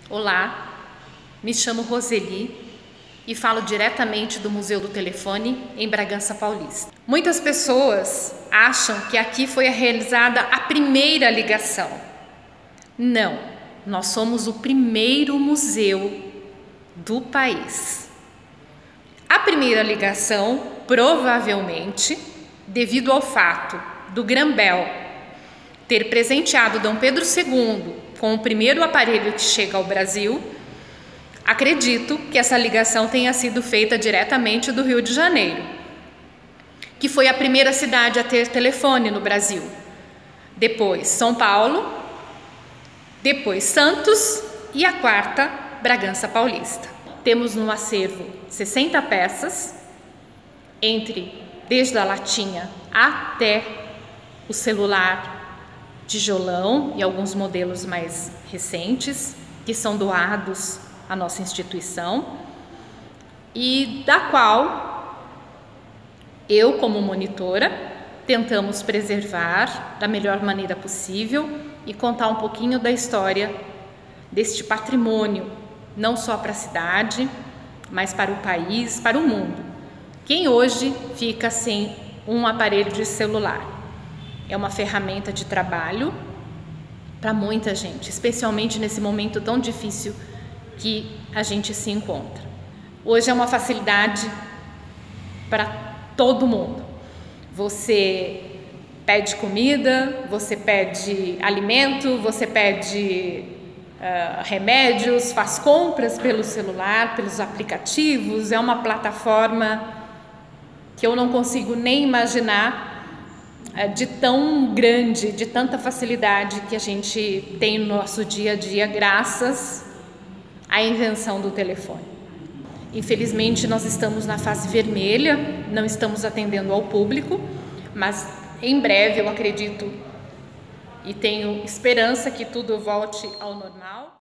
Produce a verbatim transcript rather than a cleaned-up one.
Olá, me chamo Roseli e falo diretamente do Museu do Telefone em Bragança Paulista. Muitas pessoas acham que aqui foi realizada a primeira ligação. Não, nós somos o primeiro museu do país. A primeira ligação, provavelmente, devido ao fato do Grão-Bel ter presenteado Dom Pedro segundo com o primeiro aparelho que chega ao Brasil, acredito que essa ligação tenha sido feita diretamente do Rio de Janeiro, que foi a primeira cidade a ter telefone no Brasil. Depois São Paulo, depois Santos e a quarta, Bragança Paulista. Temos no acervo sessenta peças, entre desde a latinha até o celular tijolão e alguns modelos mais recentes, que são doados à nossa instituição, e da qual eu, como monitora, tentamos preservar da melhor maneira possível e contar um pouquinho da história deste patrimônio, não só para a cidade, mas para o país, para o mundo. Quem hoje fica sem um aparelho de celular? É uma ferramenta de trabalho para muita gente, especialmente nesse momento tão difícil que a gente se encontra. Hoje é uma facilidade para todo mundo. Você pede comida, você pede alimento, você pede uh, remédios, faz compras pelo celular, pelos aplicativos. É uma plataforma que eu não consigo nem imaginar de tão grande, de tanta facilidade que a gente tem no nosso dia a dia graças à invenção do telefone. Infelizmente nós estamos na fase vermelha, não estamos atendendo ao público, mas em breve eu acredito e tenho esperança que tudo volte ao normal.